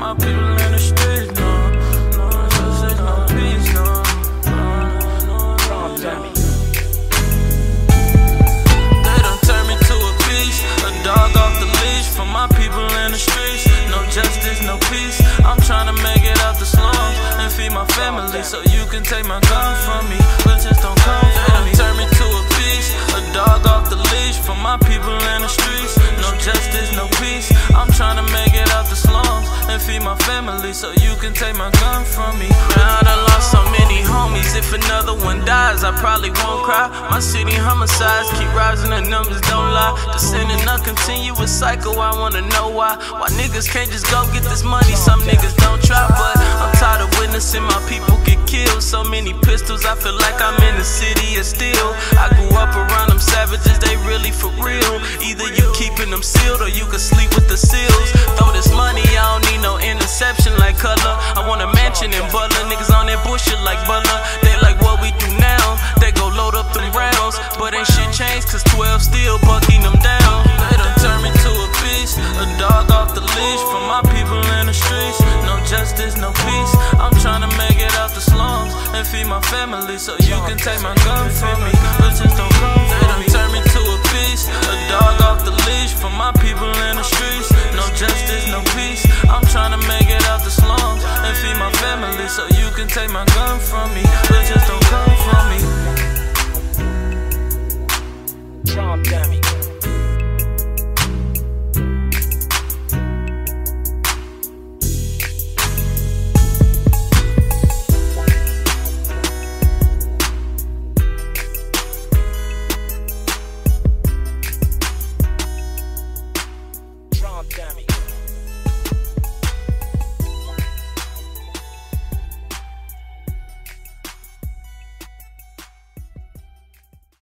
my people in the streets. No, justice, no peace. No. They done turned me to a beast, a dog off the leash. For my people in the streets, no justice, no peace. I'm trying to make it out the slums and feed my family, so you can take my gun from me, but just don't come for me. They done turned me to a beast, a dog off the leash. For my people in the streets, no justice, no peace. I'm trying to make it out the slums and feed my family, so you can take my gun from me. Now I done lost so many homies. If another one dies, I probably won't cry. My city homicides keep rising, the numbers don't lie. Descending a continuous cycle, I wanna know why. Why niggas can't just go get this money? Some niggas don't try, but I'm tired of witnessing my people get killed. So many pistols, I feel like I'm in the city of steel. I grew up around them savages, they really for real. Either you keeping them sealed or you can sleep with the seals. Throw this money, I don't need no interception like Color. I want a mansion in Butler, niggas on that bullshit like Butler. They like what we do now, they go load up them rounds. But ain't shit changed, cause 12 still bucking them down. They done turned me to a beast, a dog off the leash. For my people in the streets, no justice, no peace. I'm trying to make it out the slums and feed my family, so you can take my gun from me, but just don't come for me. They done turned me to a beast, a dog off the leash. For my people in the streets, no justice, no peace. I'm trying to make it out the slums and feed my family, so you can take my gun from me, but just don't come for me. Drum dummy.